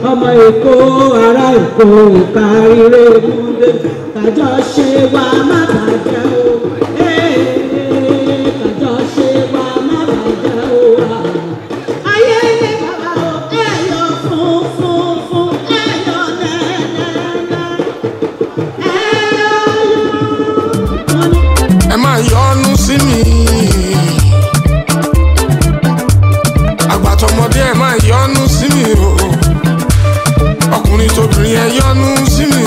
ọmọ Èkó ará Èkó káríre múlẹ̀ kájọ ṣe wá má bàjẹ́ o. Kájọ ṣe wá má bàjẹ́ o. Ayé ní bàbá o ẹ̀yọ fún ẹ̀yọ nẹ́nẹ́nẹ́ ẹ̀yọ. Ẹ máa yọ́nú sí mi. Àgbàtọ̀mọdé ẹ máa yọ́nú sí mi o. Ọkùnrin tóbìnrin ẹ yọ́nú sí mi.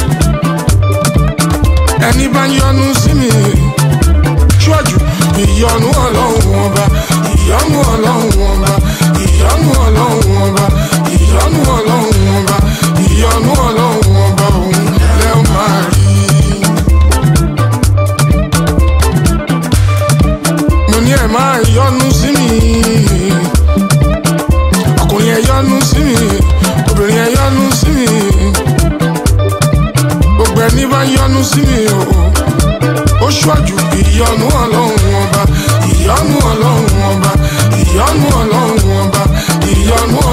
Ẹni bá yọ́nú sí mi. Ṣọ́jú ìyọ́nú Ọlọ́run ọba, ìyọ́nú Ọlọ́run ọba, ìyọ́nú Ọlọ́run ọba, ìyọ́nú Ọlọ́run ọba, ìyọ́nú Ọlọ́run ọba òun lẹ́ ó máa rí. Mo ní ẹ máa yọ́nú sí mi. Ọkùnrin ẹ yọ́nú sí mi, obìnrin ẹ yọ́nú sí mi. Gbogbo ẹni bá yọ́nú sí mi o. Ó ṣọ́jú ìyọ́nú Ọlọ́run ọba, ìyọ́nú Ọlọ́run ọba, ìyọ́nú Ọlọ́run ọba, ìyọ́nú